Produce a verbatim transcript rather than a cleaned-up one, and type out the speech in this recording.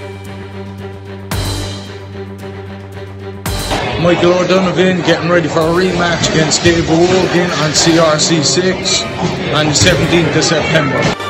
Michael O'Donovan getting ready for a rematch against David Wogan on C R C six on the seventeenth of September.